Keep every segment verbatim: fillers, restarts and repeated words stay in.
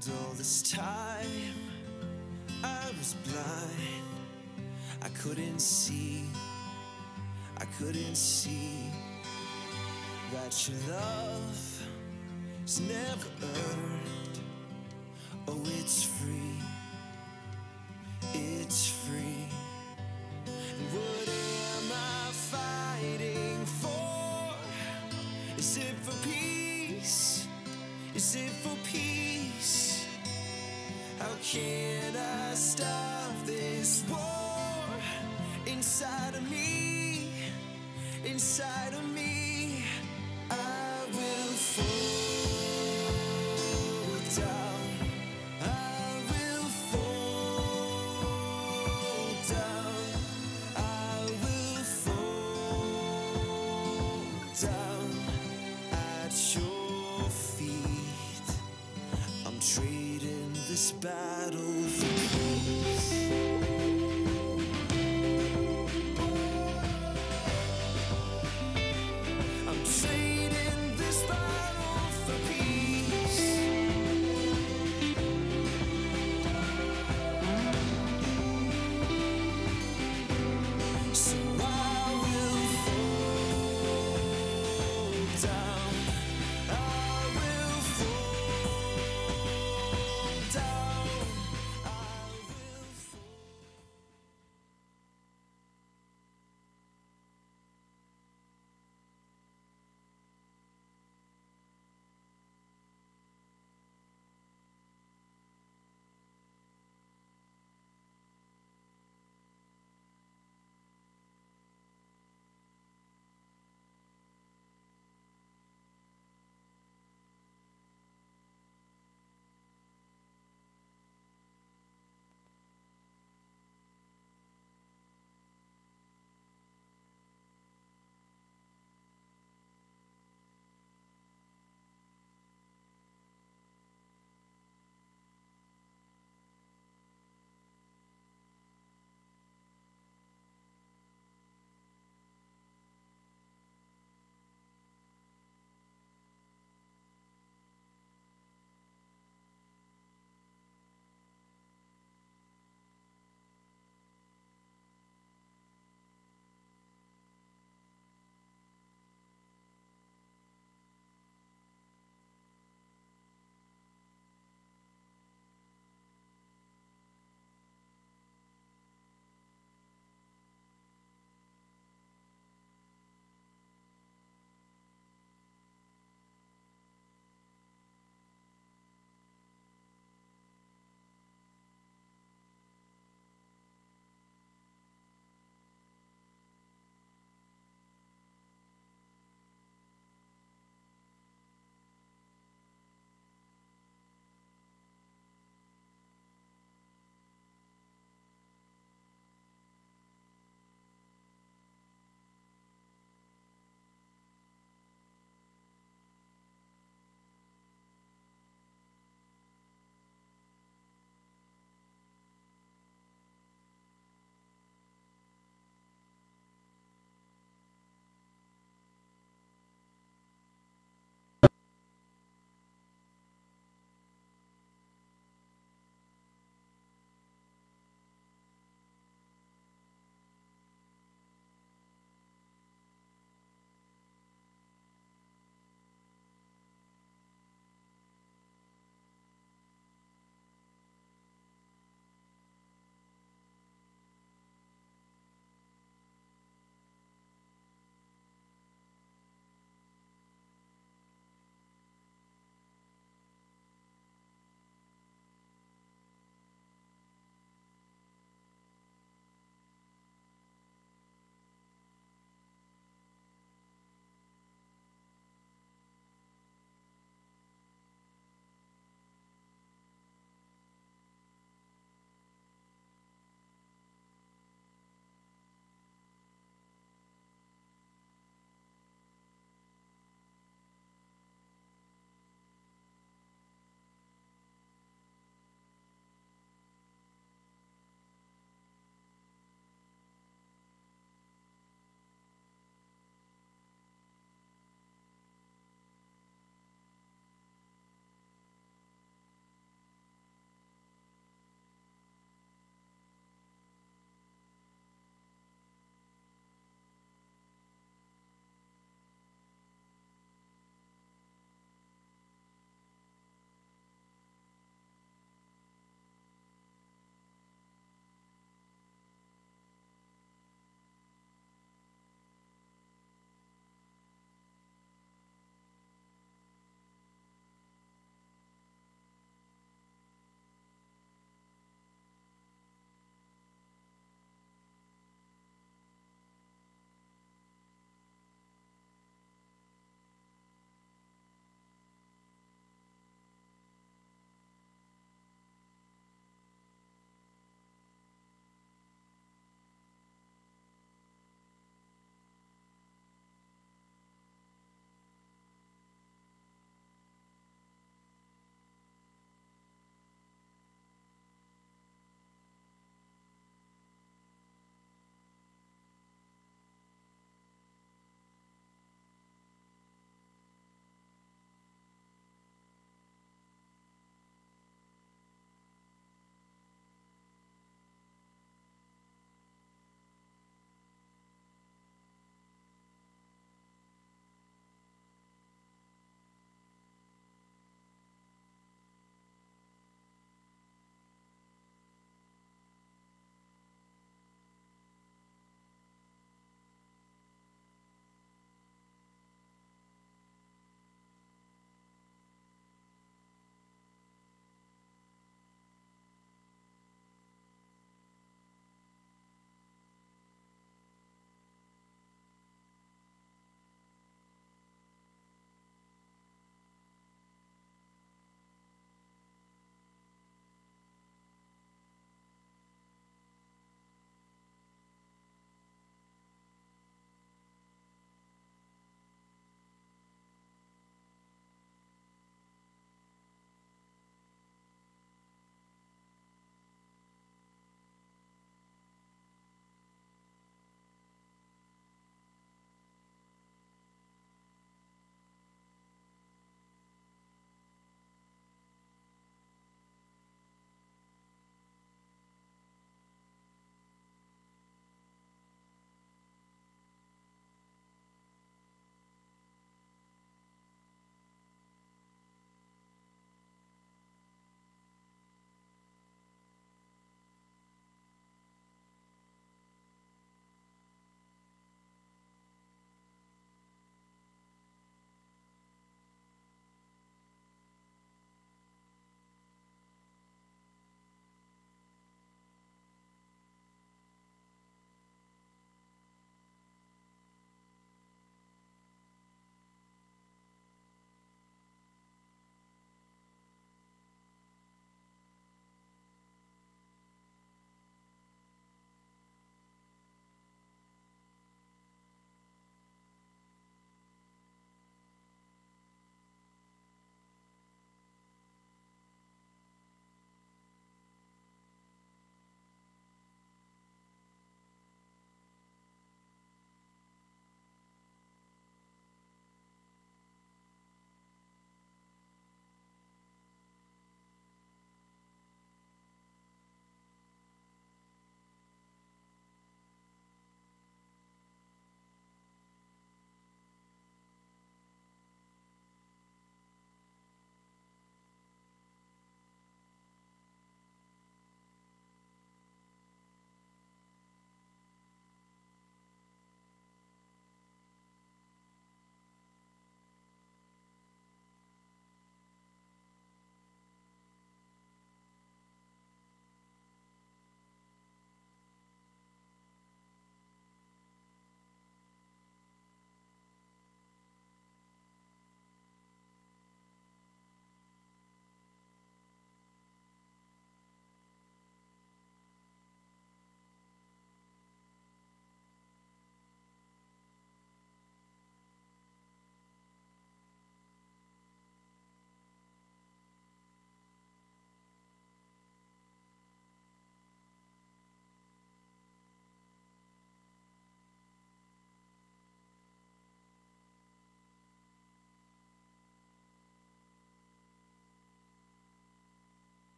And all this time I was blind. I couldn't see, I couldn't see that your love is never earned. Oh, it's free, it's free. And what am I fighting for? Is it for peace? Is it for peace? How can I stop this war inside of me? Inside of me, I will fall down. I will fall down. I will fall down at your feet. I'm trading this battle for peace. I'm trading this battle for peace. So I will fall down. I will fall down. I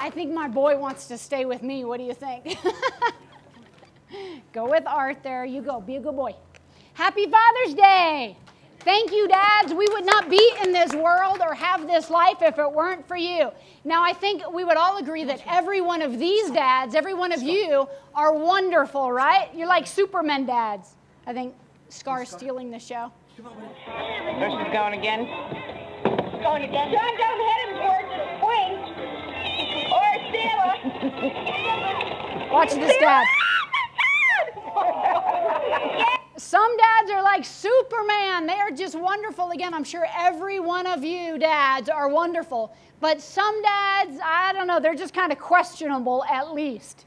I think my boy wants to stay with me. What do you think? Go with Arthur. You go. Be a good boy. Happy Father's Day. Thank you, dads. We would not be in this world or have this life if it weren't for you. Now, I think we would all agree that every one of these dads, every one of you are wonderful, right? You're like Superman dads. I think Scar's stealing the show. There she's going again. Going again. John, don't hit him towards the swing. Or Sarah. Watch this dad. Some dads are like Superman. They are just wonderful. Again, I'm sure every one of you dads are wonderful. But some dads, I don't know, they're just kind of questionable at least.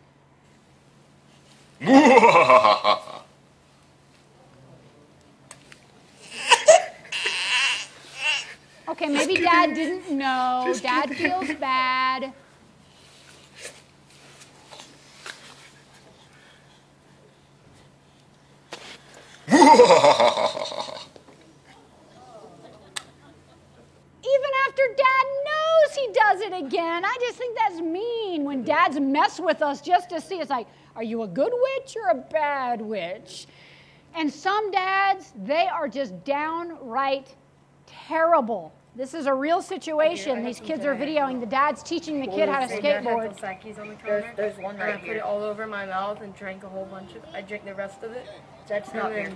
Okay, maybe dad didn't know. Dad feels bad. Even after dad knows he does it again. I just think that's mean when dads mess with us just to see. It's like, are you a good witch or a bad witch? And some dads, they are just downright terrible. This is a real situation. These kids are videoing. The dad's teaching the kid how to skateboard. There's, there's one right here. I put it all over my mouth and drank a whole bunch of it. I drank the rest of it. That's not here.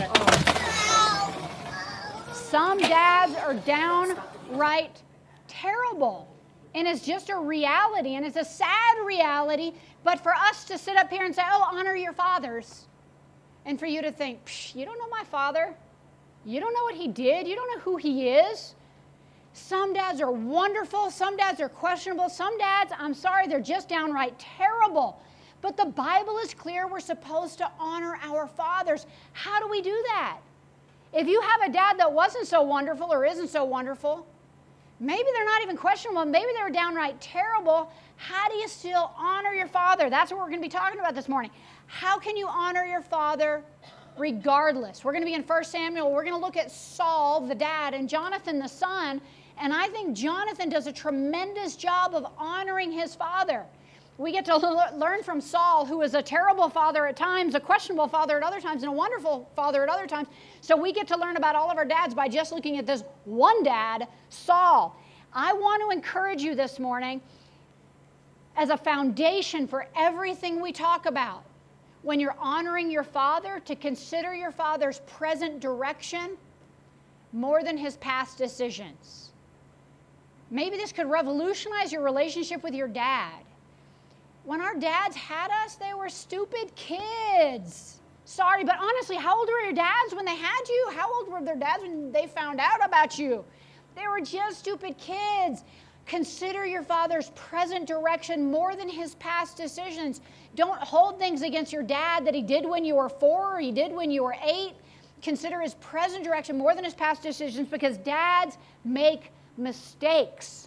Some dads are downright terrible. And it's just a reality, and it's a sad reality. But for us to sit up here and say, oh, honor your fathers, and for you to think, psh, you don't know my father. You don't know what he did. You don't know who he is. Some dads are wonderful. Some dads are questionable. Some dads, I'm sorry, they're just downright terrible. But the Bible is clear. We're supposed to honor our fathers. How do we do that? If you have a dad that wasn't so wonderful or isn't so wonderful, maybe they're not even questionable. Maybe they're downright terrible. How do you still honor your father? That's what we're going to be talking about this morning. How can you honor your father regardless? We're going to be in First Samuel. We're going to look at Saul, the dad, and Jonathan, the son. And I think Jonathan does a tremendous job of honoring his father. We get to learn from Saul, who is a terrible father at times, a questionable father at other times, and a wonderful father at other times. So we get to learn about all of our dads by just looking at this one dad, Saul. I want to encourage you this morning as a foundation for everything we talk about. When you're honoring your father, to consider your father's present direction more than his past decisions. Maybe this could revolutionize your relationship with your dad. When our dads had us, they were stupid kids. Sorry, but honestly, how old were your dads when they had you? How old were their dads when they found out about you? They were just stupid kids. Consider your father's present direction more than his past decisions. Don't hold things against your dad that he did when you were four or he did when you were eight. Consider his present direction more than his past decisions, because dads make mistakes.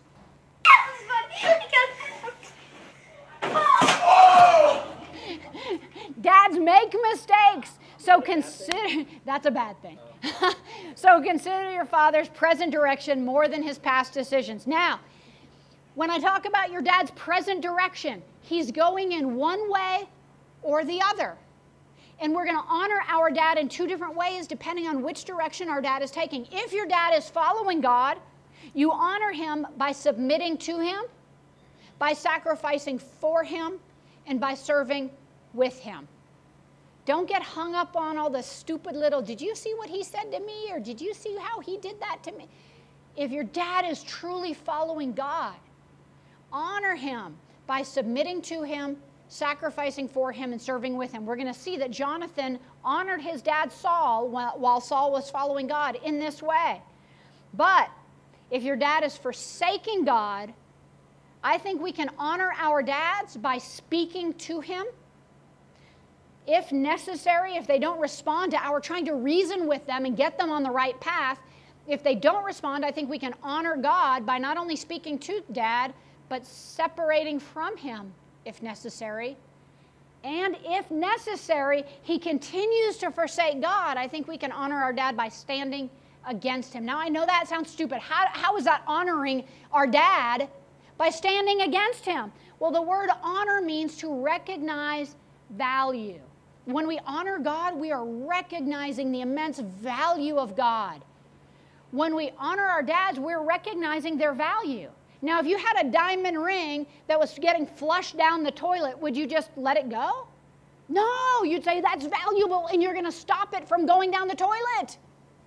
Dads make mistakes. So consider, that's a bad thing. So consider your father's present direction more than his past decisions. Now, when I talk about your dad's present direction, he's going in one way or the other. And we're going to honor our dad in two different ways depending on which direction our dad is taking. If your dad is following God, you honor him by submitting to him, by sacrificing for him, and by serving with him. Don't get hung up on all the stupid little, did you see what he said to me? Or did you see how he did that to me? If your dad is truly following God, honor him by submitting to him, sacrificing for him, and serving with him. We're going to see that Jonathan honored his dad Saul while Saul was following God in this way. But if your dad is forsaking God, I think we can honor our dads by speaking to him. If necessary, if they don't respond to our trying to reason with them and get them on the right path, if they don't respond, I think we can honor God by not only speaking to dad, but separating from him if necessary. And if necessary, he continues to forsake God, I think we can honor our dad by standing against him. Now, I know that sounds stupid. How, how is that honoring our dad? By standing against him. Well, the word honor means to recognize value. When we honor God, we are recognizing the immense value of God. When we honor our dads, we're recognizing their value. Now, if you had a diamond ring that was getting flushed down the toilet, would you just let it go? No, you'd say that's valuable and you're going to stop it from going down the toilet.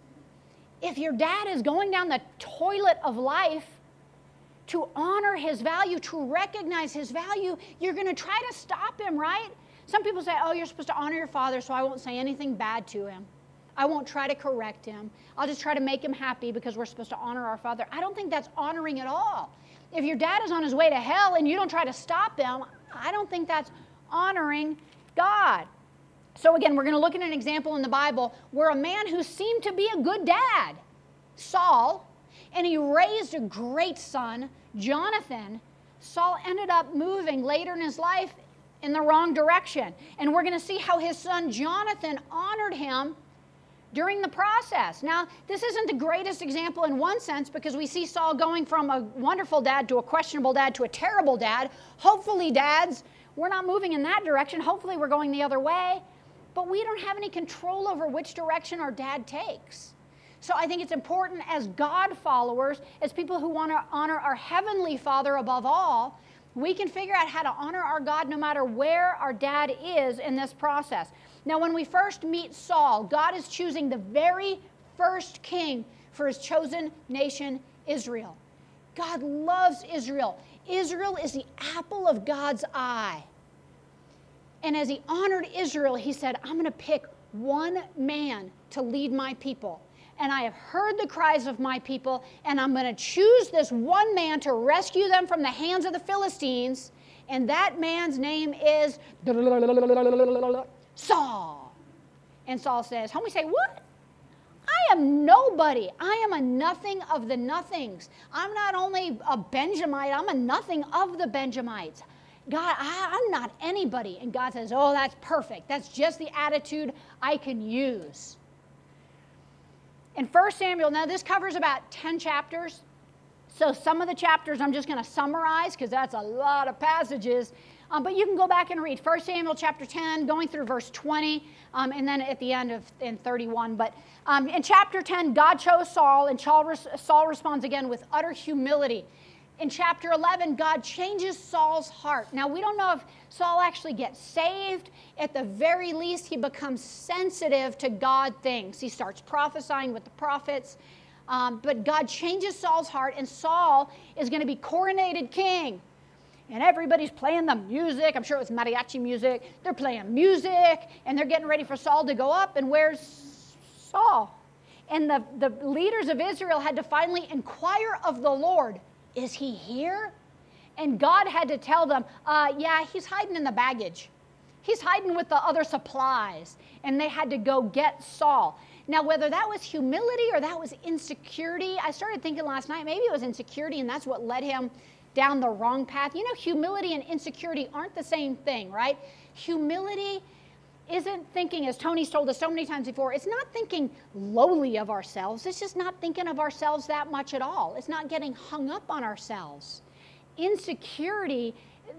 If your dad is going down the toilet of life, to honor his value, to recognize his value, you're going to try to stop him, right? Some people say, oh, you're supposed to honor your father, so I won't say anything bad to him. I won't try to correct him. I'll just try to make him happy because we're supposed to honor our father. I don't think that's honoring at all. If your dad is on his way to hell and you don't try to stop him, I don't think that's honoring God. So again, we're going to look at an example in the Bible where a man who seemed to be a good dad, Saul, and he raised a great son, Jonathan, Saul ended up moving later in his life in the wrong direction. And we're going to see how his son Jonathan honored him during the process. Now, this isn't the greatest example in one sense because we see Saul going from a wonderful dad to a questionable dad to a terrible dad. Hopefully, dads, we're not moving in that direction. Hopefully, we're going the other way. But we don't have any control over which direction our dad takes. So I think it's important as God followers, as people who want to honor our Heavenly Father above all, we can figure out how to honor our God no matter where our dad is in this process. Now, when we first meet Saul, God is choosing the very first king for his chosen nation, Israel. God loves Israel. Israel is the apple of God's eye. And as he honored Israel, he said, I'm going to pick one man to lead my people. And I have heard the cries of my people, and I'm going to choose this one man to rescue them from the hands of the Philistines. And that man's name is Saul. And Saul says, homie, say, what? I am nobody. I am a nothing of the nothings. I'm not only a Benjamite, I'm a nothing of the Benjamites. God, I, I'm not anybody. And God says, oh, that's perfect. That's just the attitude I can use. In First Samuel, now this covers about ten chapters. So some of the chapters I'm just going to summarize because that's a lot of passages. Um, but you can go back and read First Samuel chapter ten, going through verse twenty, um, and then at the end of in thirty-one. But um, in chapter ten, God chose Saul, and Saul responds again with utter humility. In chapter eleven, God changes Saul's heart. Now, we don't know if Saul actually gets saved. At the very least, he becomes sensitive to God things. He starts prophesying with the prophets. Um, but God changes Saul's heart, and Saul is going to be coronated king. And everybody's playing the music. I'm sure it was mariachi music. They're playing music, and they're getting ready for Saul to go up. And where's Saul? And the, the leaders of Israel had to finally inquire of the Lord, is he here? And God had to tell them, uh, yeah, he's hiding in the baggage. He's hiding with the other supplies. And they had to go get Saul. Now, whether that was humility or that was insecurity, I started thinking last night, maybe it was insecurity, and that's what led him down the wrong path. You know, humility and insecurity aren't the same thing, right? Humility isn't thinking, as Tony's told us so many times before, it's not thinking lowly of ourselves. It's just not thinking of ourselves that much at all. It's not getting hung up on ourselves. Insecurity,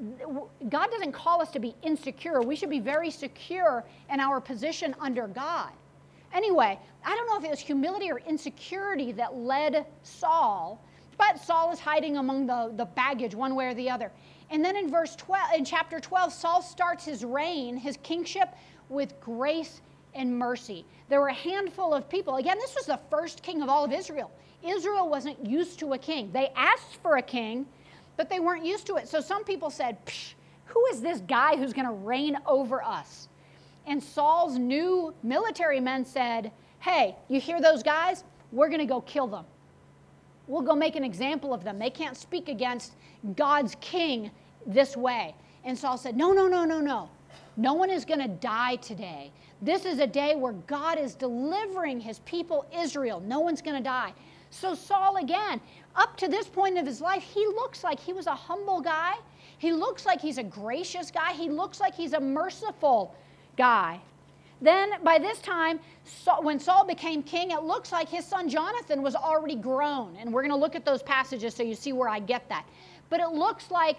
God doesn't call us to be insecure. We should be very secure in our position under God. Anyway, I don't know if it was humility or insecurity that led Saul, but Saul is hiding among the, the baggage one way or the other. And then in verse twelve, in chapter twelve, Saul starts his reign, his kingship, with grace and mercy. There were a handful of people. Again, this was the first king of all of Israel. Israel wasn't used to a king. They asked for a king, but they weren't used to it. So some people said, Psh, who is this guy who's going to reign over us? And Saul's new military men said, hey, you hear those guys? We're going to go kill them. We'll go make an example of them. They can't speak against God's king this way. And Saul said, no, no, no, no, no. No one is going to die today. This is a day where God is delivering his people Israel. No one's going to die. So Saul, again, up to this point of his life, he looks like he was a humble guy. He looks like he's a gracious guy. He looks like he's a merciful guy. Then by this time, when Saul became king, it looks like his son Jonathan was already grown. And we're going to look at those passages so you see where I get that. But it looks like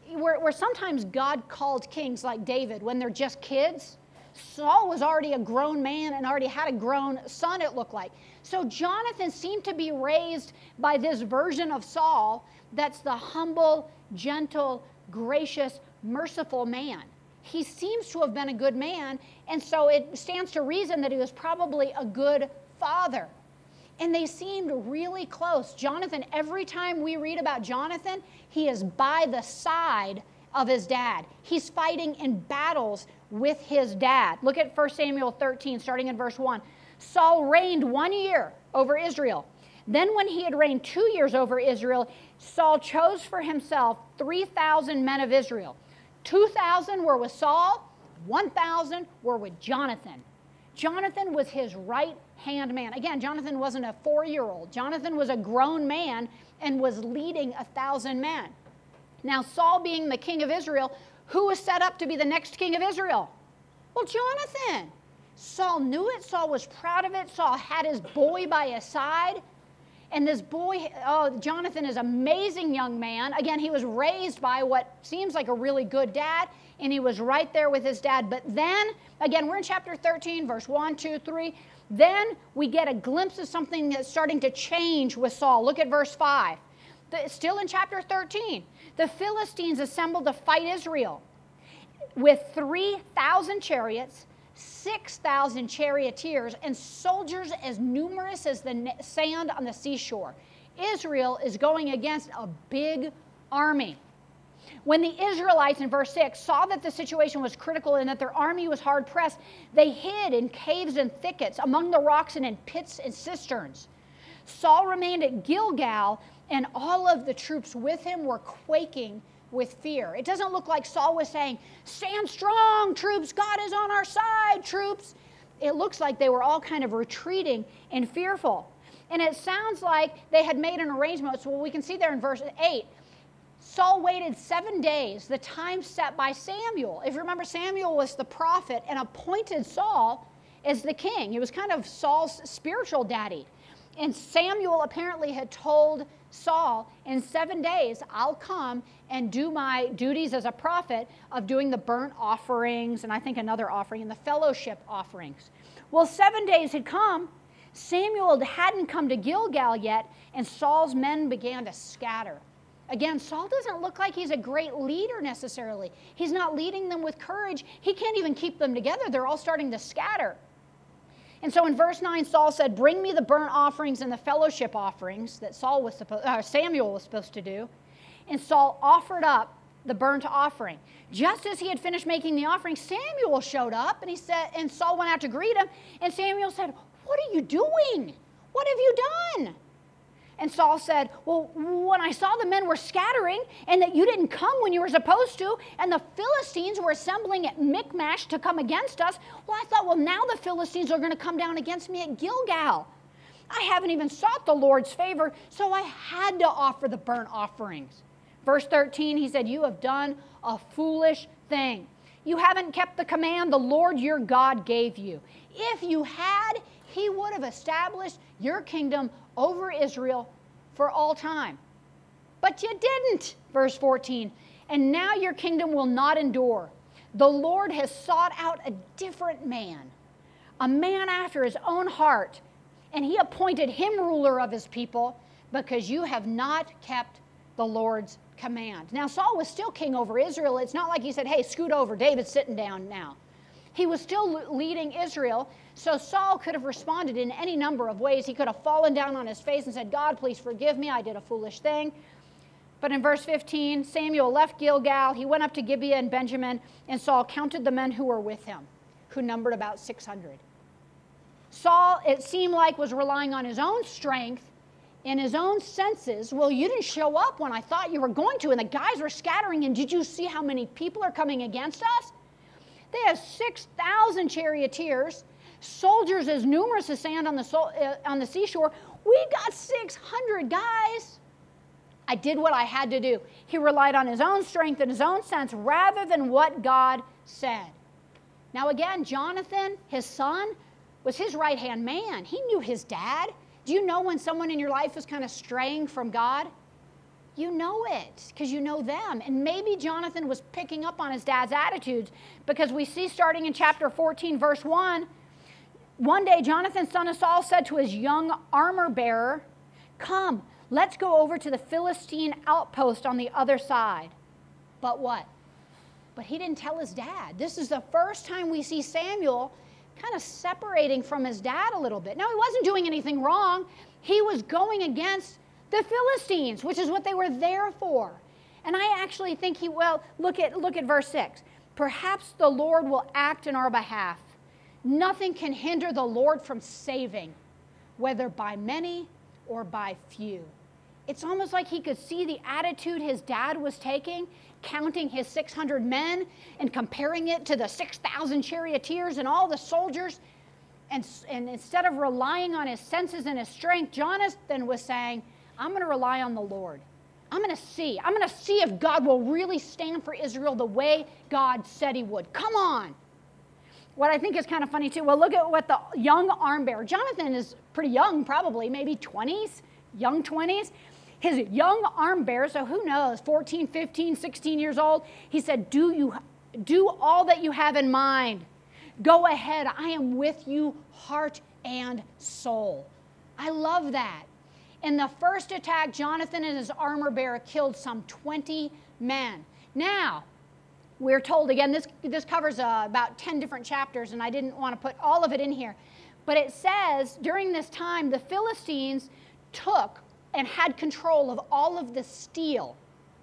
where, where sometimes God called kings like David when they're just kids. Saul was already a grown man and already had a grown son, it looked like. So Jonathan seemed to be raised by this version of Saul that's the humble, gentle, gracious, merciful man. He seems to have been a good man, and so it stands to reason that he was probably a good father. And they seemed really close. Jonathan, every time we read about Jonathan, he is by the side of his dad. He's fighting in battles with his dad. Look at First Samuel thirteen, starting in verse one. Saul reigned one year over Israel. Then when he had reigned two years over Israel, Saul chose for himself three thousand men of Israel. two thousand were with Saul, one thousand were with Jonathan. Jonathan was his right-hand man. Again, Jonathan wasn't a four-year-old. Jonathan was a grown man and was leading a thousand men. Now, Saul being the king of Israel, who was set up to be the next king of Israel? Well, Jonathan. Saul knew it. Saul was proud of it. Saul had his boy by his side. And this boy, oh, Jonathan is an amazing young man. Again, he was raised by what seems like a really good dad, and he was right there with his dad. But then, again, we're in chapter thirteen, verse one, two, three. Then we get a glimpse of something that's starting to change with Saul. Look at verse five. The, still in chapter thirteen. The Philistines assembled to fight Israel with three thousand chariots, six thousand charioteers, and soldiers as numerous as the sand on the seashore. Israel is going against a big army. When the Israelites, in verse six, saw that the situation was critical and that their army was hard pressed, they hid in caves and thickets, among the rocks and in pits and cisterns. Saul remained at Gilgal, and all of the troops with him were quaking with fear. It doesn't look like Saul was saying, "Stand strong, troops, God is on our side, troops." It looks like they were all kind of retreating and fearful. And it sounds like they had made an arrangement. So we can see there in verse eight, Saul waited seven days, the time set by Samuel. If you remember, Samuel was the prophet and appointed Saul as the king. He was kind of Saul's spiritual daddy. And Samuel apparently had told Saul, in seven days, I'll come and do my duties as a prophet of doing the burnt offerings, and I think another offering, and the fellowship offerings. Well, seven days had come. Samuel hadn't come to Gilgal yet, and Saul's men began to scatter. Again, Saul doesn't look like he's a great leader necessarily. He's not leading them with courage. He can't even keep them together. They're all starting to scatter. And so in verse nine, Saul said, "Bring me the burnt offerings and the fellowship offerings," that Saul was supposed, uh, Samuel was supposed to do. And Saul offered up the burnt offering. Just as he had finished making the offering, Samuel showed up, and he said, and Saul went out to greet him. And Samuel said, "What are you doing? What have you done?" And Saul said, "Well, when I saw the men were scattering and that you didn't come when you were supposed to, and the Philistines were assembling at Michmash to come against us, well, I thought, well, now the Philistines are going to come down against me at Gilgal. I haven't even sought the Lord's favor, so I had to offer the burnt offerings." Verse thirteen, he said, "You have done a foolish thing. You haven't kept the command the Lord your God gave you. If you had, he would have established your kingdom over Israel for all time. But you didn't." Verse fourteen, "And now your kingdom will not endure. The Lord has sought out a different man, a man after his own heart, and he appointed him ruler of his people because you have not kept the Lord's command." Now, Saul was still king over Israel. It's not like he said, "Hey, scoot over. David's sitting down now." He was still leading Israel, so Saul could have responded in any number of ways. He could have fallen down on his face and said, "God, please forgive me. I did a foolish thing." But in verse fifteen, Samuel left Gilgal. He went up to Gibeah and Benjamin, and Saul counted the men who were with him, who numbered about six hundred. Saul, it seemed like, was relying on his own strength and his own senses. "Well, you didn't show up when I thought you were going to, and the guys were scattering, and did you see how many people are coming against us? They have six thousand charioteers, soldiers as numerous as sand on the, so, uh, on the seashore. We got six hundred guys. I did what I had to do." He relied on his own strength and his own sense rather than what God said. Now again, Jonathan, his son, was his right-hand man. He knew his dad. Do you know when someone in your life is kind of straying from God? You know it because you know them. And maybe Jonathan was picking up on his dad's attitudes, because we see starting in chapter fourteen, verse one, one day Jonathan, son of Saul, said to his young armor bearer, "Come, let's go over to the Philistine outpost on the other side." But what? But he didn't tell his dad. This is the first time we see Samuel kind of separating from his dad a little bit. Now, he wasn't doing anything wrong. He was going against the Philistines, which is what they were there for. And I actually think he, well, look at, look at verse six. Perhaps the Lord will act in our behalf. Nothing can hinder the Lord from saving, whether by many or by few. It's almost like he could see the attitude his dad was taking, counting his six hundred men and comparing it to the six thousand charioteers and all the soldiers. And, and instead of relying on his senses and his strength, Jonathan was saying, I'm going to rely on the Lord. I'm going to see. I'm going to see if God will really stand for Israel the way God said he would. Come on. What I think is kind of funny too, well, look at what the young arm bearer, Jonathan is pretty young, probably, maybe twenties, young twenties. His young arm bearer, so who knows, fourteen, fifteen, sixteen years old, he said, do you do all that you have in mind. Go ahead. I am with you, heart and soul. I love that. In the first attack, Jonathan and his armor bearer killed some twenty men. Now, we're told, again, this, this covers uh, about ten different chapters, and I didn't want to put all of it in here. But it says, during this time, the Philistines took and had control of all of the steel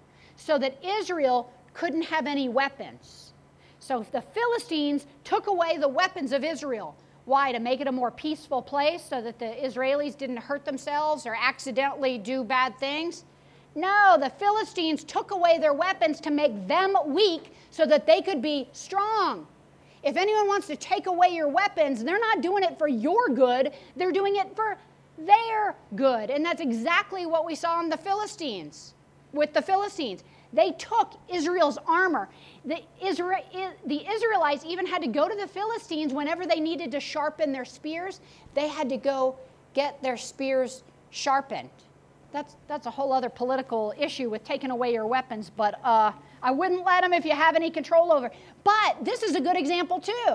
so that Israel couldn't have any weapons. So if the Philistines took away the weapons of Israel, why? To make it a more peaceful place so that the Israelis didn't hurt themselves or accidentally do bad things? No, the Philistines took away their weapons to make them weak so that they could be strong. If anyone wants to take away your weapons, they're not doing it for your good, they're doing it for their good. And that's exactly what we saw in the Philistines, with the Philistines. They took Israel's armor. The, Isra the Israelites even had to go to the Philistines whenever they needed to sharpen their spears. They had to go get their spears sharpened. That's, that's a whole other political issue with taking away your weapons, but uh, I wouldn't let them if you have any control over. But this is a good example too.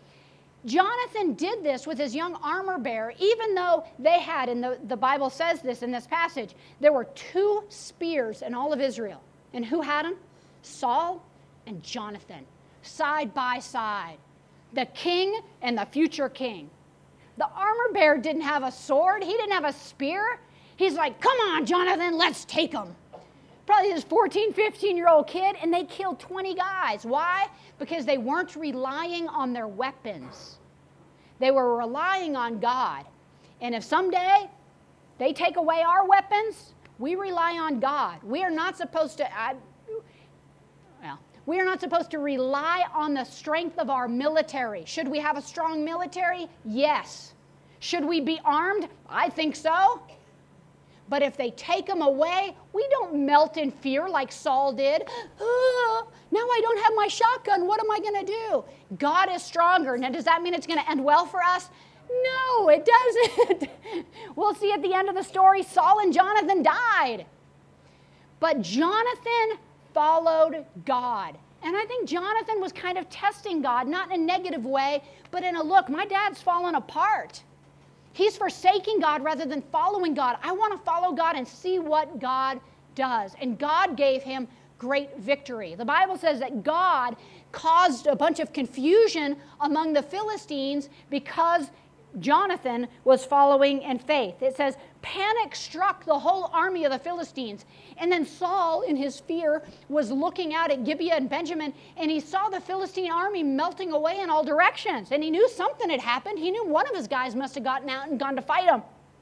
Jonathan did this with his young armor bearer, even though they had, and the, the Bible says this in this passage, there were two spears in all of Israel. And who had them? Saul and Jonathan, side by side. The king and the future king. The armor bearer didn't have a sword. He didn't have a spear. He's like, come on, Jonathan, let's take him. Probably this fourteen, fifteen-year-old kid, and they killed twenty guys. Why? Because they weren't relying on their weapons. They were relying on God. And if someday they take away our weapons, we rely on God. We are not supposed to, I, well, we are not supposed to rely on the strength of our military. Should we have a strong military? Yes. Should we be armed? I think so. But if they take them away, we don't melt in fear like Saul did. Oh, now I don't have my shotgun. What am I going to do? God is stronger. Now, does that mean it's going to end well for us? No, it doesn't. We'll see at the end of the story, Saul and Jonathan died. But Jonathan followed God. And I think Jonathan was kind of testing God, not in a negative way, but in a look, my dad's fallen apart. He's forsaking God rather than following God. I want to follow God and see what God does. And God gave him great victory. The Bible says that God caused a bunch of confusion among the Philistines because Jonathan was following in faith. It says, panic struck the whole army of the Philistines. And then Saul, in his fear, was looking out at Gibeah and Benjamin, and he saw the Philistine army melting away in all directions. And he knew something had happened. He knew one of his guys must have gotten out and gone to fight him.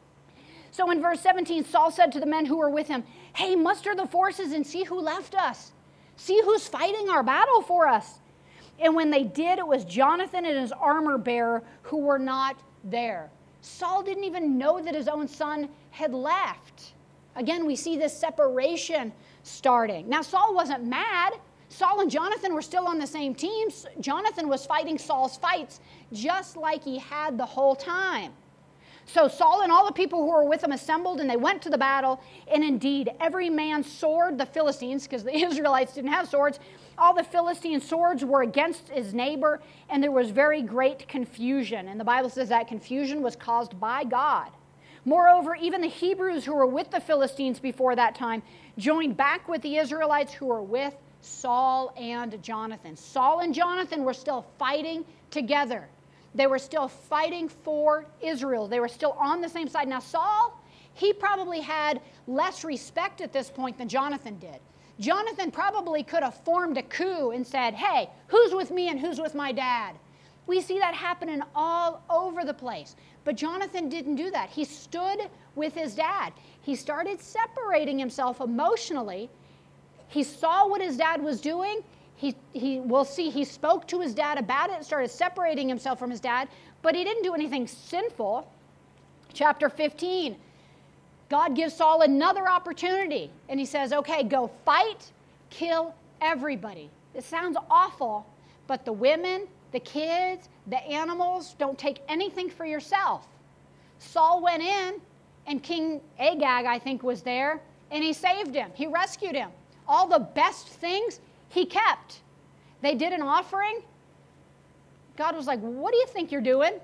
So in verse seventeen, Saul said to the men who were with him, hey, muster the forces and see who left us. See who's fighting our battle for us. And when they did, it was Jonathan and his armor bearer who were not there. Saul didn't even know that his own son had left. Again, we see this separation starting. Now, Saul wasn't mad. Saul and Jonathan were still on the same team. Jonathan was fighting Saul's fights just like he had the whole time. So Saul and all the people who were with him assembled, and they went to the battle. And indeed, every man's sword, the Philistines, because the Israelites didn't have swords, all the Philistine swords were against his neighbor, and there was very great confusion. And the Bible says that confusion was caused by God. Moreover, even the Hebrews who were with the Philistines before that time joined back with the Israelites who were with Saul and Jonathan. Saul and Jonathan were still fighting together. They were still fighting for Israel. They were still on the same side. Now, Saul, he probably had less respect at this point than Jonathan did. Jonathan probably could have formed a coup and said, hey, who's with me and who's with my dad? We see that happening all over the place. But Jonathan didn't do that. He stood with his dad. He started separating himself emotionally. He saw what his dad was doing. He, he, we'll see, he spoke to his dad about it, started separating himself from his dad, but he didn't do anything sinful. Chapter fifteen, God gives Saul another opportunity, and he says, okay, go fight, kill everybody. It sounds awful, but the women, the kids, the animals, don't take anything for yourself. Saul went in, and King Agag, I think, was there, and he saved him. He rescued him. All the best things he kept. They did an offering. God was like, what do you think you're doing? Uh,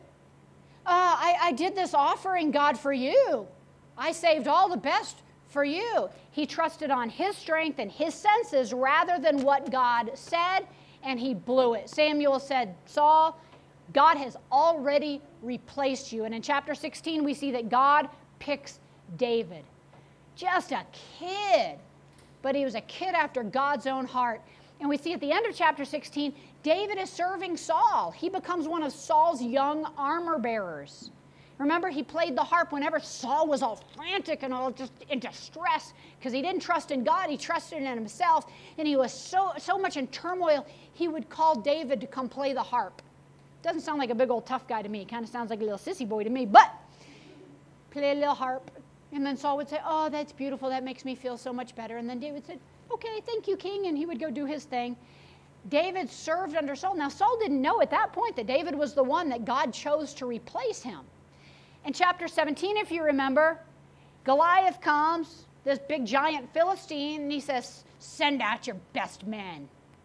I, I did this offering, God, for you. I saved all the best for you. He trusted on his strength and his senses rather than what God said, and he blew it. Samuel said, Saul, God has already replaced you. And in chapter sixteen, we see that God picks David. Just a kid. But he was a kid after God's own heart. And we see at the end of chapter sixteen, David is serving Saul. He becomes one of Saul's young armor bearers. Remember, he played the harp whenever Saul was all frantic and all just in distress because he didn't trust in God. He trusted in himself. And he was so, so much in turmoil, he would call David to come play the harp. Doesn't sound like a big old tough guy to me. Kind of sounds like a little sissy boy to me. But play a little harp. And then Saul would say, oh, that's beautiful. That makes me feel so much better. And then David said, okay, thank you, King. And he would go do his thing. David served under Saul. Now, Saul didn't know at that point that David was the one that God chose to replace him. In chapter seventeen, if you remember, Goliath comes, this big giant Philistine, and he says, send out your best men.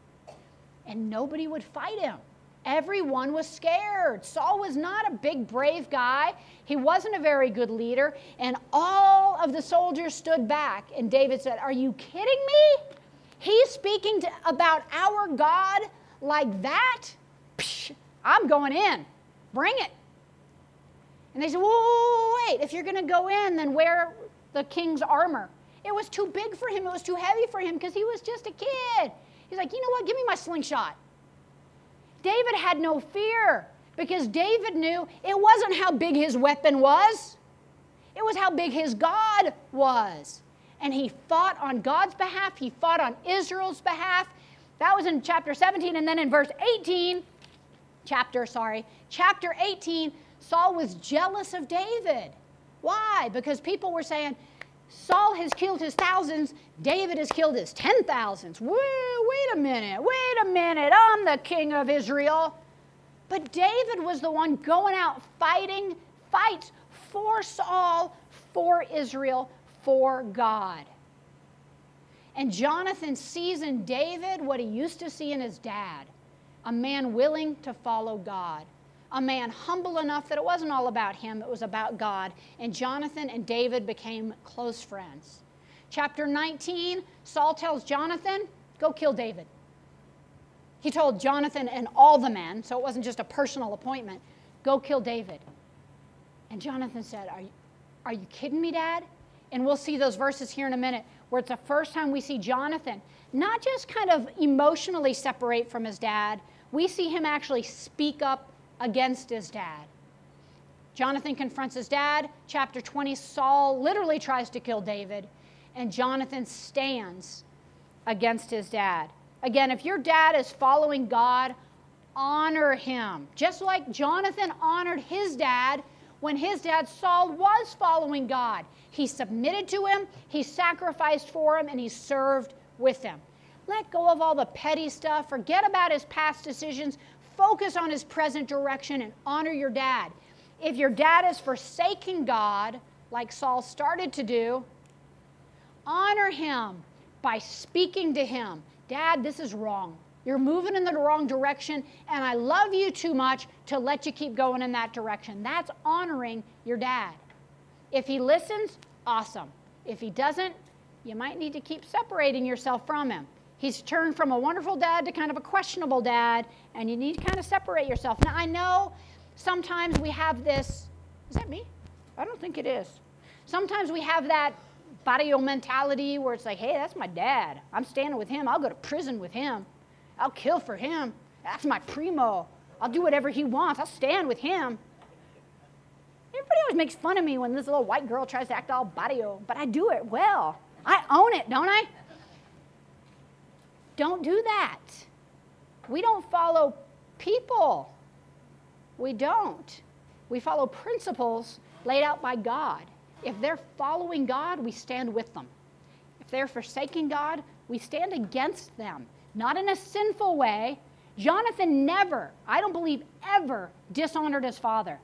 And nobody would fight him. Everyone was scared. Saul was not a big, brave guy. He wasn't a very good leader. And all of the soldiers stood back. And David said, are you kidding me? He's speaking to, about our God like that? Psh, I'm going in. Bring it. And they said, whoa, whoa, whoa, wait. If you're going to go in, then wear the king's armor. It was too big for him. It was too heavy for him because he was just a kid. He's like, you know what? Give me my slingshot. David had no fear because David knew it wasn't how big his weapon was. It was how big his God was. And he fought on God's behalf. He fought on Israel's behalf. That was in chapter seventeen. And then in verse eighteen, chapter, sorry, chapter eighteen, Saul was jealous of David. Why? Because people were saying, Saul has killed his thousands, David has killed his ten thousands. Wait, wait a minute, wait a minute, I'm the king of Israel. But David was the one going out fighting fights for Saul, for Israel, for God. And Jonathan sees in David what he used to see in his dad, a man willing to follow God. A man humble enough that it wasn't all about him, it was about God. And Jonathan and David became close friends. Chapter nineteen, Saul tells Jonathan, go kill David. He told Jonathan and all the men, so it wasn't just a personal appointment, go kill David. And Jonathan said, are you, are you kidding me, Dad? And we'll see those verses here in a minute where it's the first time we see Jonathan not just kind of emotionally separate from his dad, we see him actually speak up against his dad. Jonathan confronts his dad. Chapter twenty, Saul literally tries to kill David, and Jonathan stands against his dad. Again, if your dad is following God, honor him. Just like Jonathan honored his dad when his dad Saul was following God. He submitted to him, he sacrificed for him, and he served with him. Let go of all the petty stuff. Forget about his past decisions. Focus on his present direction and honor your dad. If your dad is forsaking God, like Saul started to do, honor him by speaking to him. Dad, this is wrong. You're moving in the wrong direction, and I love you too much to let you keep going in that direction. That's honoring your dad. If he listens, awesome. If he doesn't, you might need to keep separating yourself from him. He's turned from a wonderful dad to kind of a questionable dad, and you need to kind of separate yourself. Now, I know sometimes we have this, is that me? I don't think it is. Sometimes we have that barrio mentality where it's like, hey, that's my dad. I'm standing with him. I'll go to prison with him. I'll kill for him. That's my primo. I'll do whatever he wants. I'll stand with him. Everybody always makes fun of me when this little white girl tries to act all barrio, but I do it well. I own it, don't I? Don't do that. We don't follow people. We don't. We follow principles laid out by God. If they're following God, we stand with them. If they're forsaking God, we stand against them. Not in a sinful way. Jonathan never, I don't believe ever, dishonored his father.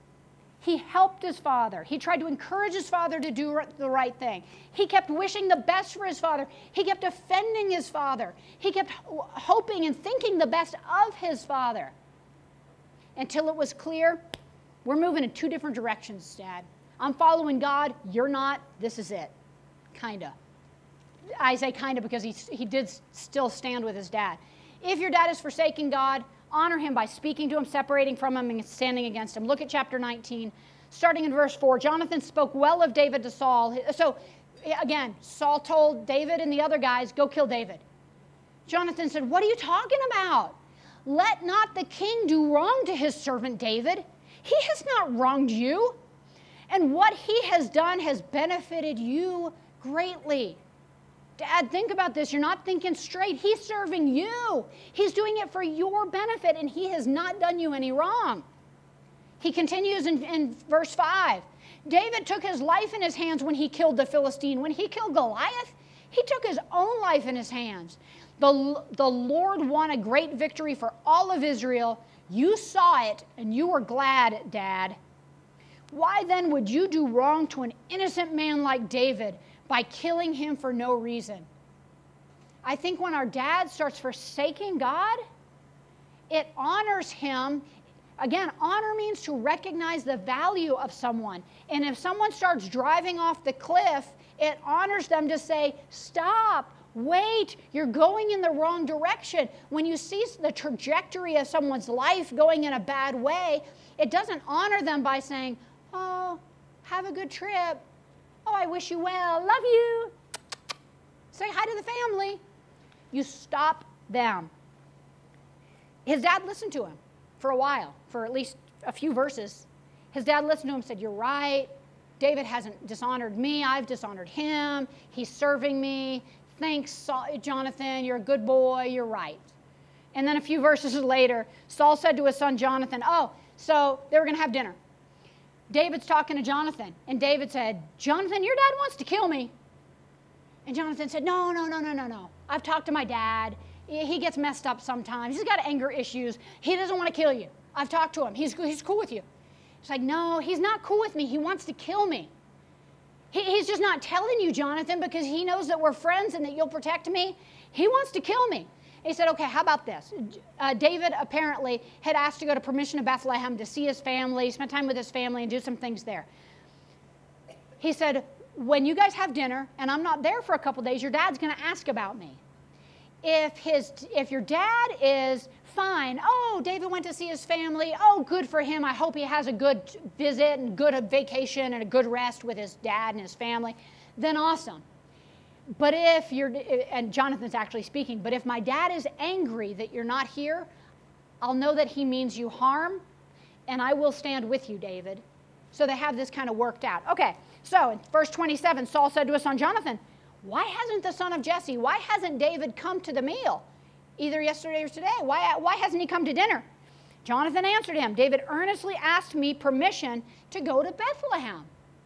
He helped his father. He tried to encourage his father to do the right thing. He kept wishing the best for his father. He kept defending his father. He kept hoping and thinking the best of his father. Until it was clear, we're moving in two different directions, Dad. I'm following God. You're not. This is it. Kinda. I say kinda because he, he did still stand with his dad. If your dad is forsaking God, honor him by speaking to him, separating from him, and standing against him. Look at chapter nineteen, starting in verse four. Jonathan spoke well of David to Saul. So, again, Saul told David and the other guys, go kill David. Jonathan said, what are you talking about? Let not the king do wrong to his servant David. He has not wronged you. And what he has done has benefited you greatly. Dad, think about this. You're not thinking straight. He's serving you. He's doing it for your benefit, and he has not done you any wrong. He continues in, in verse five. David took his life in his hands when he killed the Philistine. When he killed Goliath, he took his own life in his hands. The, the Lord won a great victory for all of Israel. You saw it, and you were glad, Dad. Why then would you do wrong to an innocent man like David by killing him for no reason? I think when our dad starts forsaking God, it honors him. Again, honor means to recognize the value of someone. And if someone starts driving off the cliff, it honors them to say, stop, wait, you're going in the wrong direction. When you see the trajectory of someone's life going in a bad way, it doesn't honor them by saying, oh, have a good trip. Oh, I wish you well. Love you. Say hi to the family. You stop them. His dad listened to him for a while, for at least a few verses. His dad listened to him and said, you're right. David hasn't dishonored me. I've dishonored him. He's serving me. Thanks, Jonathan. You're a good boy. You're right. And then a few verses later, Saul said to his son Jonathan, oh, so they were going to have dinner. David's talking to Jonathan, and David said, Jonathan, your dad wants to kill me. And Jonathan said, no, no, no, no, no, no. I've talked to my dad. He gets messed up sometimes. He's got anger issues. He doesn't want to kill you. I've talked to him. He's, he's cool with you. It's like, no, he's not cool with me. He wants to kill me. He, he's just not telling you, Jonathan, because he knows that we're friends and that you'll protect me. He wants to kill me. He said, okay, how about this? Uh, David apparently had asked to go to permission to Bethlehem to see his family, spend time with his family, and do some things there. He said, when you guys have dinner, and I'm not there for a couple days, your dad's going to ask about me. If, his, if your dad is fine, oh, David went to see his family, oh, good for him, I hope he has a good visit and good vacation and a good rest with his dad and his family, then awesome. But if you're, and Jonathan's actually speaking, but if my dad is angry that you're not here, I'll know that he means you harm, and I will stand with you, David. So they have this kind of worked out. Okay, so in verse twenty-seven, Saul said to his son Jonathan, why hasn't the son of Jesse, why hasn't David come to the meal, either yesterday or today? Why, why hasn't he come to dinner? Jonathan answered him, David earnestly asked me permission to go to Bethlehem.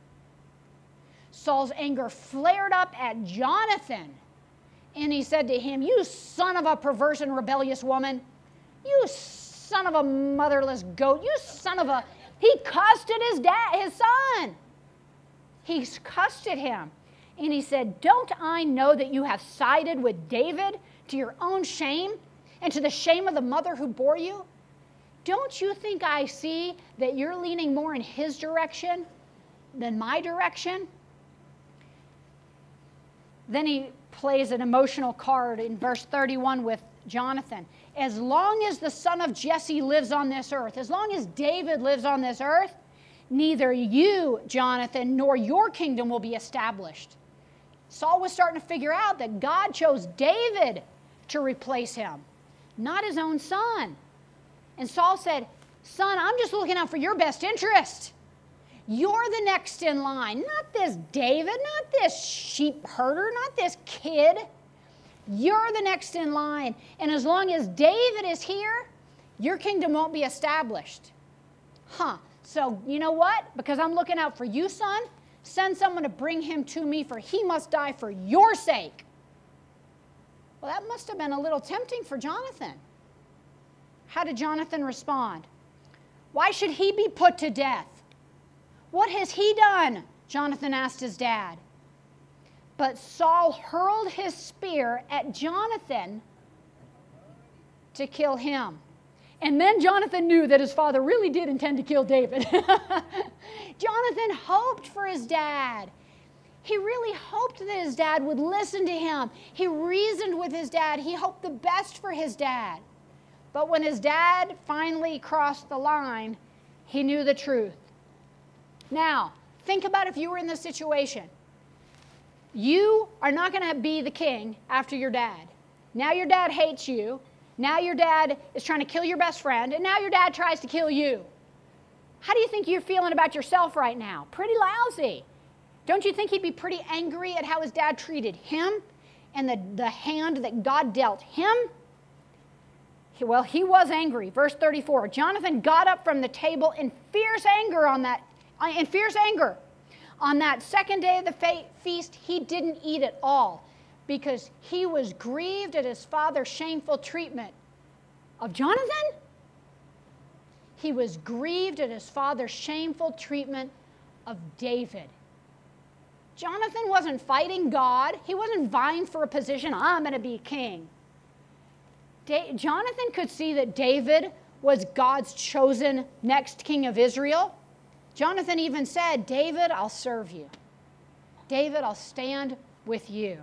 Saul's anger flared up at Jonathan, and he said to him, you son of a perverse and rebellious woman, you son of a motherless goat, you son of a He cussed at his dad, his son. He cussed at him. And he said, don't I know that you have sided with David to your own shame and to the shame of the mother who bore you? Don't you think I see that you're leaning more in his direction than my direction? Then he plays an emotional card in verse thirty-one with Jonathan. As long as the son of Jesse lives on this earth, as long as David lives on this earth, neither you, Jonathan, nor your kingdom will be established. Saul was starting to figure out that God chose David to replace him, not his own son. And Saul said, son, I'm just looking out for your best interest. You're the next in line, not this David, not this sheep herder, not this kid. You're the next in line. And as long as David is here, your kingdom won't be established. Huh. So you know what? Because I'm looking out for you, son, send someone to bring him to me, for he must die for your sake. Well, that must have been a little tempting for Jonathan. How did Jonathan respond? Why should he be put to death? What has he done? Jonathan asked his dad. But Saul hurled his spear at Jonathan to kill him. And then Jonathan knew that his father really did intend to kill David. Jonathan hoped for his dad. He really hoped that his dad would listen to him. He reasoned with his dad. He hoped the best for his dad. But when his dad finally crossed the line, he knew the truth. Now, think about if you were in this situation. You are not going to be the king after your dad. Now your dad hates you. Now your dad is trying to kill your best friend, and now your dad tries to kill you. How do you think you're feeling about yourself right now? Pretty lousy. Don't you think he'd be pretty angry at how his dad treated him and the, the hand that God dealt him? He, well, he was angry. Verse thirty-four, Jonathan got up from the table in fierce anger on that, in fierce anger. On that second day of the fe feast, he didn't eat at all, because he was grieved at his father's shameful treatment of Jonathan. He was grieved at his father's shameful treatment of David. Jonathan wasn't fighting God. He wasn't vying for a position. I'm going to be king. Da- Jonathan could see that David was God's chosen next king of Israel. Jonathan even said, David, I'll serve you. David, I'll stand with you.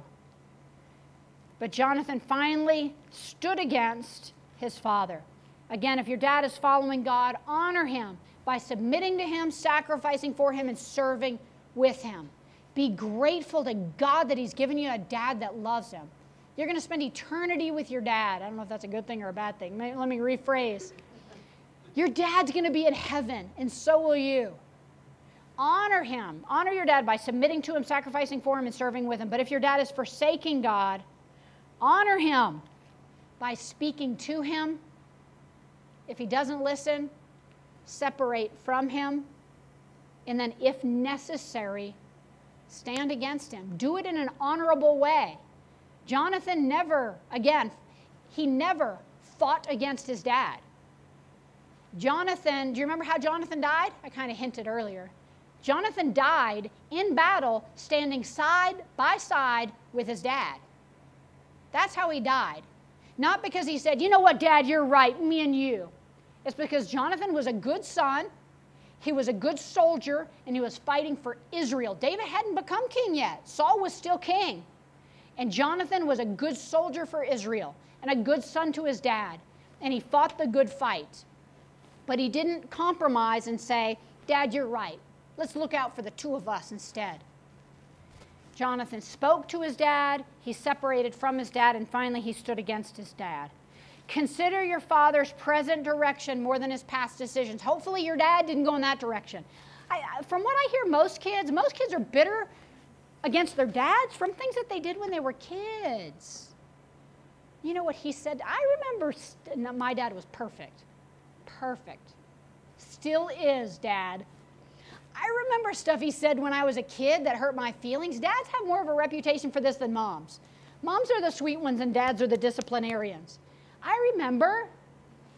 But Jonathan finally stood against his father. Again, if your dad is following God, honor him by submitting to him, sacrificing for him, and serving with him. Be grateful to God that he's given you a dad that loves him. You're going to spend eternity with your dad. I don't know if that's a good thing or a bad thing. Let me rephrase. Your dad's going to be in heaven, and so will you. Honor him. Honor your dad by submitting to him, sacrificing for him, and serving with him. But if your dad is forsaking God, honor him by speaking to him. If he doesn't listen, separate from him. And then, if necessary, stand against him. Do it in an honorable way. Jonathan never, again, he never fought against his dad. Jonathan, do you remember how Jonathan died? I kind of hinted earlier. Jonathan died in battle, standing side by side with his dad. That's how he died. Not because he said, you know what, Dad, you're right, me and you. It's because Jonathan was a good son, he was a good soldier, and he was fighting for Israel. David hadn't become king yet. Saul was still king. And Jonathan was a good soldier for Israel and a good son to his dad. And he fought the good fight. But he didn't compromise and say, Dad, you're right. Let's look out for the two of us instead. Jonathan spoke to his dad, he separated from his dad, and finally he stood against his dad. Consider your father's present direction more than his past decisions. Hopefully your dad didn't go in that direction. I, from what I hear, most kids, most kids are bitter against their dads from things that they did when they were kids. You know what he said? I remember st- my dad was perfect. Perfect. Still is, Dad. I remember stuff he said when I was a kid that hurt my feelings. Dads have more of a reputation for this than moms. Moms are the sweet ones and dads are the disciplinarians. I remember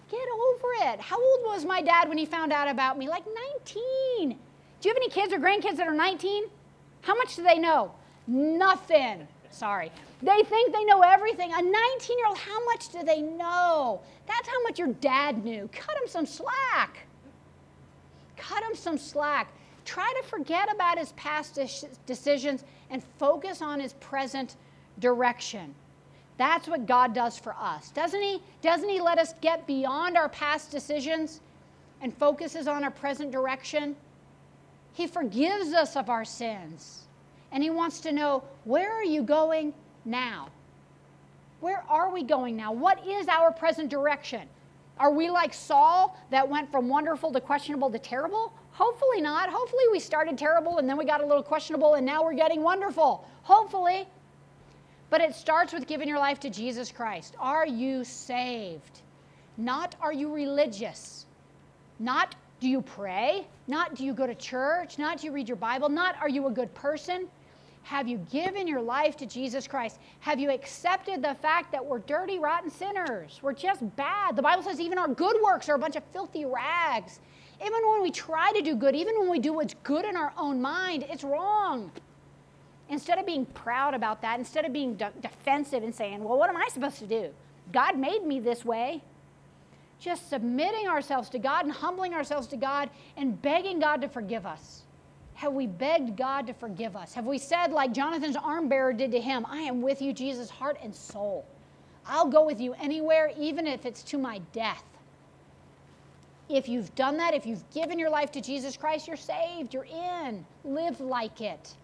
Get over it. How old was my dad when he found out about me? Like nineteen. Do you have any kids or grandkids that are nineteen? How much do they know? Nothing. Sorry. They think they know everything. A nineteen-year-old, how much do they know? That's how much your dad knew. Cut him some slack. Cut him some slack. Try to forget about his past decisions and focus on his present direction. That's what God does for us. Doesn't he? Doesn't he let us get beyond our past decisions and focuses on our present direction? He forgives us of our sins. And he wants to know, where are you going now? Where are we going now? What is our present direction? Are we like Saul that went from wonderful to questionable to terrible? Hopefully not. Hopefully we started terrible and then we got a little questionable and now we're getting wonderful. Hopefully. But it starts with giving your life to Jesus Christ. Are you saved? Not are you religious? Not do you pray? Not do you go to church? Not do you read your Bible? Not are you a good person? Have you given your life to Jesus Christ? Have you accepted the fact that we're dirty, rotten sinners? We're just bad. The Bible says even our good works are a bunch of filthy rags. Even when we try to do good, even when we do what's good in our own mind, it's wrong. Instead of being proud about that, instead of being de- defensive and saying, well, what am I supposed to do? God made me this way. Just submitting ourselves to God and humbling ourselves to God and begging God to forgive us. Have we begged God to forgive us? Have we said, like Jonathan's arm bearer did to him, I am with you, Jesus, heart and soul. I'll go with you anywhere, even if it's to my death. If you've done that, if you've given your life to Jesus Christ, you're saved, you're in. Live like it.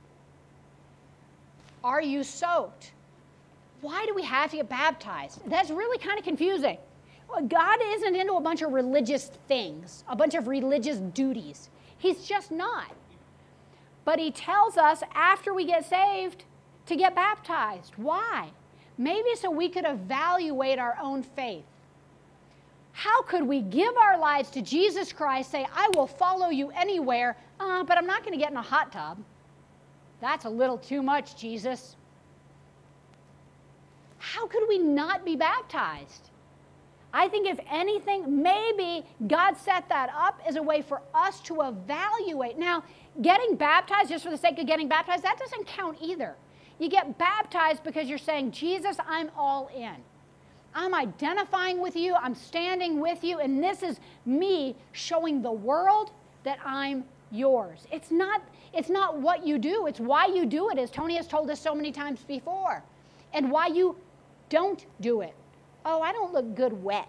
Are you soaked? Why do we have to get baptized? That's really kind of confusing. Well, God isn't into a bunch of religious things, a bunch of religious duties. He's just not. But he tells us after we get saved to get baptized. Why? Maybe so we could evaluate our own faith. How could we give our lives to Jesus Christ, say, I will follow you anywhere, uh, but I'm not going to get in a hot tub. That's a little too much, Jesus. How could we not be baptized? I think if anything, maybe God set that up as a way for us to evaluate. Now, getting baptized just for the sake of getting baptized, that doesn't count either. You get baptized because you're saying, Jesus, I'm all in. I'm identifying with you, I'm standing with you, and this is me showing the world that I'm yours. It's not, it's not what you do, it's why you do it, as Tony has told us so many times before, and why you don't do it. Oh, I don't look good wet.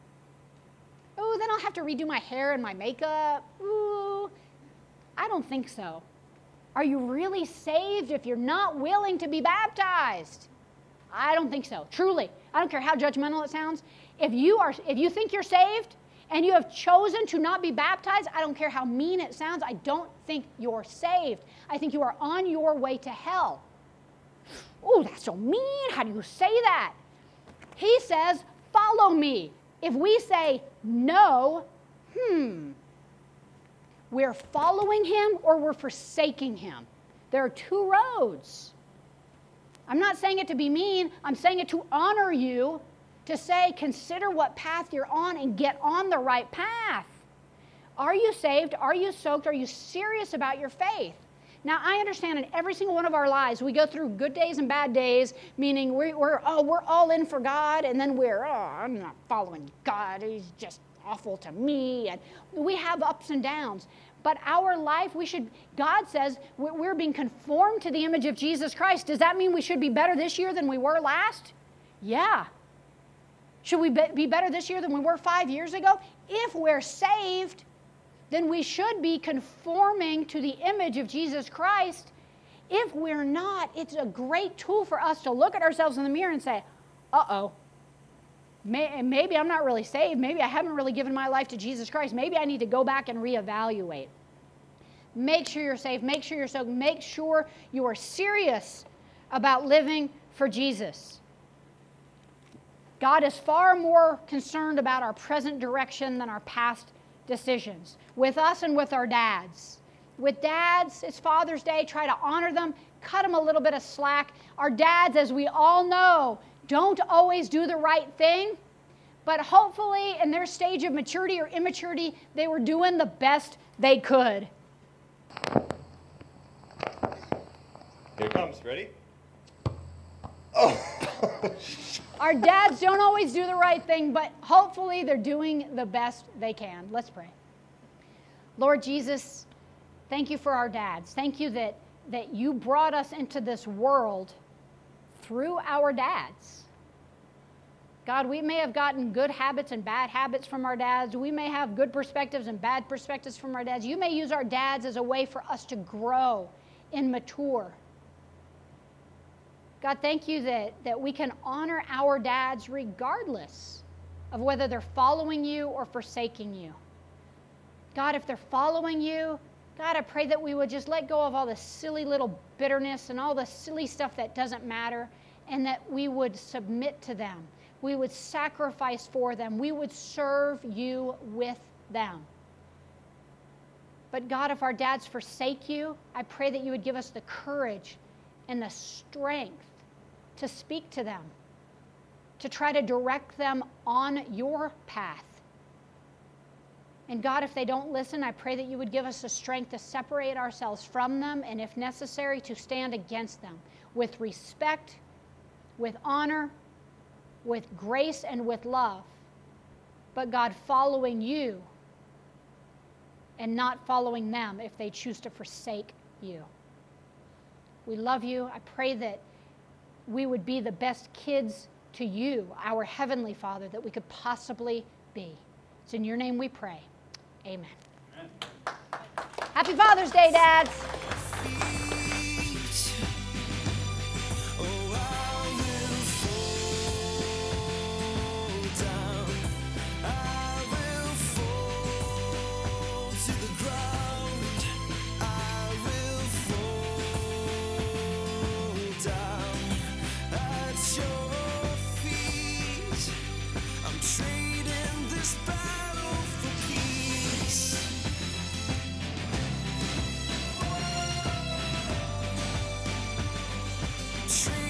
Oh, then I'll have to redo my hair and my makeup. Ooh, I don't think so. Are you really saved if you're not willing to be baptized? I don't think so. Truly, I don't care how judgmental it sounds. If you are, if you think you're saved and you have chosen to not be baptized, I don't care how mean it sounds. I don't think you're saved. I think you are on your way to hell. Oh, that's so mean. How do you say that? He says, follow me. If we say no, hmm, we're following him or we're forsaking him. There are two roads. I'm not saying it to be mean. I'm saying it to honor you, to say, consider what path you're on and get on the right path. Are you saved? Are you soaked? Are you serious about your faith? Now, I understand in every single one of our lives, we go through good days and bad days, meaning we're, we're, oh, we're all in for God, and then we're, oh, I'm not following God. He's just awful to me. And we have ups and downs. But our life, we should, God says we're being conformed to the image of Jesus Christ. Does that mean we should be better this year than we were last? Yeah. Should we be better this year than we were five years ago? If we're saved, then we should be conforming to the image of Jesus Christ. If we're not, it's a great tool for us to look at ourselves in the mirror and say, uh-oh, may, maybe I'm not really saved. Maybe I haven't really given my life to Jesus Christ. Maybe I need to go back and reevaluate. Make sure you're saved. Make sure you're soaked. Make sure you are serious about living for Jesus. God is far more concerned about our present direction than our past decisions, with us and with our dads. With dads, it's Father's Day, try to honor them, cut them a little bit of slack. Our dads, as we all know, don't always do the right thing, but hopefully in their stage of maturity or immaturity, they were doing the best they could. Here it comes. Ready? Oh. Our dads don't always do the right thing, but hopefully they're doing the best they can. Let's pray. Lord Jesus, thank you for our dads. Thank you that, that you brought us into this world through our dads. God, we may have gotten good habits and bad habits from our dads. We may have good perspectives and bad perspectives from our dads. You may use our dads as a way for us to grow and mature. God, thank you that, that we can honor our dads regardless of whether they're following you or forsaking you. God, if they're following you, God, I pray that we would just let go of all the silly little bitterness and all the silly stuff that doesn't matter, and that we would submit to them. We would sacrifice for them. We would serve you with them. But God, if our dads forsake you, I pray that you would give us the courage and the strength to speak to them, to try to direct them on your path. And God, if they don't listen, I pray that you would give us the strength to separate ourselves from them, and if necessary, to stand against them with respect, with honor, with grace, and with love. But God, following you and not following them if they choose to forsake you. We love you. I pray that we would be the best kids to you, our Heavenly Father, that we could possibly be. It's in your name we pray. Amen. Amen. Happy Father's Day, dads. Trading